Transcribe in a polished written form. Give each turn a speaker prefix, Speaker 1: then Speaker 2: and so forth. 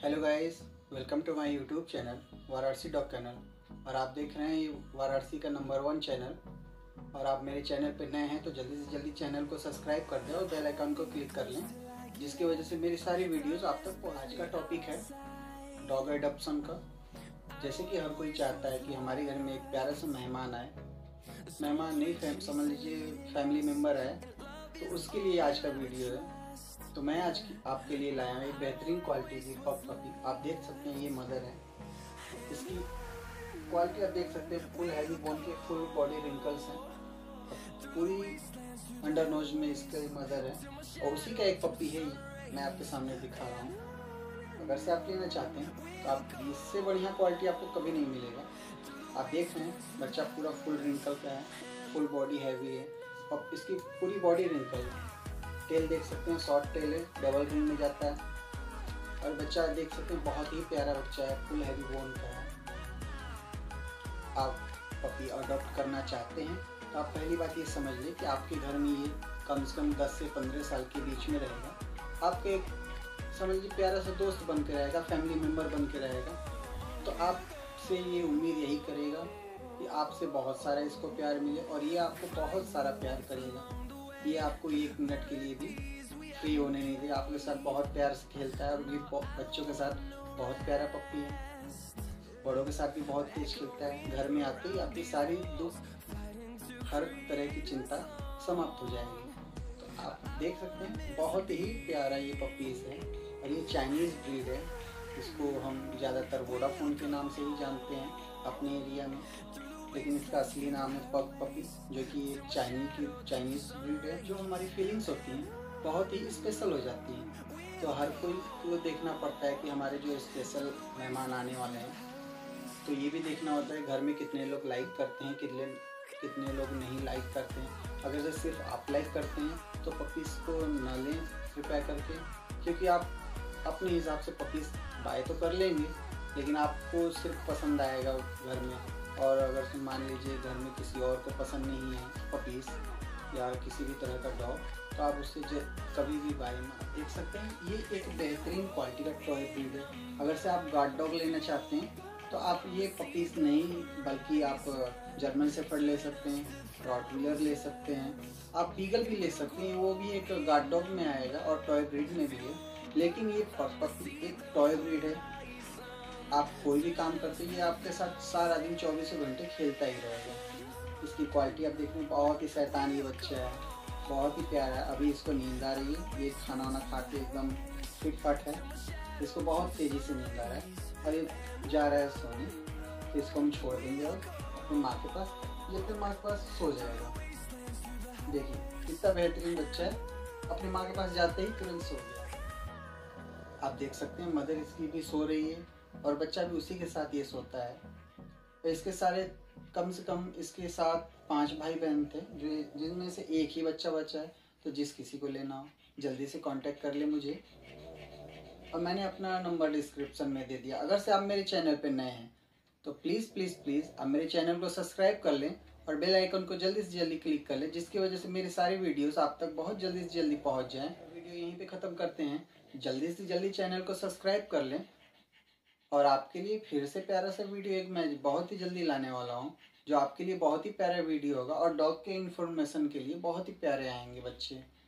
Speaker 1: Hello guys, welcome to my YouTube channel Varanasi dog kennel. और आप देख रहे हैं ये वाराणसी का नंबर 1 चैनल। और आप मेरे चैनल पर नए हैं तो जल्दी से जल्दी चैनल को सब्सक्राइब कर दें और बेल आइकन को क्लिक कर लें, जिसकी वजह से मेरी सारी वीडियोस आप तक पहुंच। आज का टॉपिक है डॉग एडॉप्शन का। जैसे कि हर कोई चाहता है कि हमारे घर में एक प्यारा सा मेहमान आए, मेहमान नहीं समझ लीजिए फैमिली मेम्बर है, तो उसके लिए आज का वीडियो है। तो मैं आज आपके लिए लाया हूँ एक बेहतरीन क्वालिटी की पपी। आप देख सकते हैं ये मदर है। इसकी क्वालिटी आप देख सकते हैं, फुल हैवी बोन के, फुल बॉडी रिंकल्स हैं, पूरी अंडर नोज में इसका मदर है। और उसी का एक पपी है मैं आपके सामने दिखा रहा हूँ। अगर से आप लेना चाहते हैं तो आप इससे बढ़िया क्वालिटी आपको कभी नहीं मिलेगा। आप देख रहे हैं बच्चा पूरा फुल रिंकल का है, फुल बॉडी हैवी है और इसकी पूरी बॉडी रिंकल है। टेल देख सकते हैं, शॉर्ट टेल है, डबल रिंग में जाता है। और बच्चा देख सकते हैं बहुत ही प्यारा बच्चा है, फुल हैवी बोन का है। आप पपी अडॉप्ट करना चाहते हैं तो आप पहली बात ये समझ लें कि आपके घर में ये कम से कम 10 से 15 साल के बीच में रहेगा। आपके एक समझ लीजिए प्यारा सा दोस्त बन के रहेगा, फैमिली मेम्बर बन के रहेगा। तो आपसे ये उम्मीद यही करेगा कि आपसे बहुत सारा इसको प्यार मिले और ये आपको बहुत सारा प्यार करेगा। ये आपको 1 मिनट के लिए भी फ्री होने नहीं देगा, आपके साथ बहुत प्यार से खेलता है। और ये बच्चों के साथ बहुत प्यारा पप्पी है, बड़ों के साथ भी बहुत तेज खेलता है। घर में आते ही आपकी सारी दुख, हर तरह की चिंता समाप्त हो जाएगी। तो आप देख सकते हैं बहुत ही प्यारा ये पप्पीज है। और ये चाइनीज़ ब्रीड है, इसको हम ज़्यादातर वोडाफोन के नाम से ही जानते हैं अपने एरिया में, लेकिन इसका असली नाम है पग पपी, जो कि एक चाइनीज़ ब्रीड है। जो हमारी फीलिंग्स होती हैं बहुत ही स्पेशल हो जाती हैं। तो हर कोई को देखना पड़ता है कि हमारे जो स्पेशल मेहमान आने वाले हैं, तो ये भी देखना होता है घर में कितने लोग लाइक करते हैं, कितने लोग नहीं लाइक करते हैं। अगर जो सिर्फ आप लाइक करते हैं तो पपीज़ को न लें कृपया करके, क्योंकि आप अपने हिसाब से पपीज़ बाय तो कर लेंगे, लेकिन आपको सिर्फ पसंद आएगा घर में। और अगर मान लीजिए घर में किसी और को पसंद नहीं है पपीज़ या किसी भी तरह का डॉग, तो आप उससे कभी भी बाय ना। देख सकते हैं ये एक बेहतरीन क्वालिटी का टॉय ब्रीड है। अगर से आप गार्ड डॉग लेना चाहते हैं तो आप ये पपीज़ नहीं बल्कि आप जर्मन शेफर्ड ले सकते हैं, रॉटवीलर ले सकते हैं, आप बीगल भी ले सकते हैं, वो भी एक गार्ड डॉग में आएगा और टॉय ब्रीड में भी है। लेकिन ये पपी एक टॉय ब्रीड है। आप कोई भी काम करते हैं आपके साथ सारा दिन 24 घंटे खेलता ही रहेगा। इसकी क्वालिटी आप देखें, बहुत ही शैतानी बच्चा है, बहुत ही प्यारा है। अभी इसको नींद आ रही है, ये खाना वाना खा के एकदम फिट फाट है, इसको बहुत तेज़ी से नींद आ रहा है और ये जा रहा है सोने। तो इसको हम छोड़ देंगे और अपनी माँ के पास, ये अपनी माँ के पास सो जाएगा। देखिए कितना बेहतरीन बच्चा है, अपनी माँ के पास जाते ही तुरंत सो गया। आप देख सकते हैं मदर इसकी भी सो रही है और बच्चा भी उसी के साथ ये सोता है। तो इसके सारे कम से कम इसके साथ 5 भाई बहन थे, जो जिनमें से एक ही बच्चा बचा है। तो जिस किसी को लेना हो जल्दी से कांटेक्ट कर ले मुझे, और मैंने अपना नंबर डिस्क्रिप्शन में दे दिया। अगर से आप मेरे चैनल पे नए हैं तो प्लीज़ प्लीज़ प्लीज़ आप मेरे चैनल को सब्सक्राइब कर लें और बेल आइकन को जल्दी से जल्दी क्लिक कर लें, जिसकी वजह से मेरी सारी वीडियोस आप तक बहुत जल्दी से जल्दी पहुंच जाएं। वीडियो यहीं पे ख़त्म करते हैं, जल्दी से जल्दी चैनल को सब्सक्राइब कर लें। और आपके लिए फिर से प्यारा सा वीडियो एक मैं बहुत ही जल्दी लाने वाला हूँ, जो आपके लिए बहुत ही प्यारा वीडियो होगा और डॉग के इन्फॉर्मेशन के लिए बहुत ही प्यारे आएंगे बच्चे।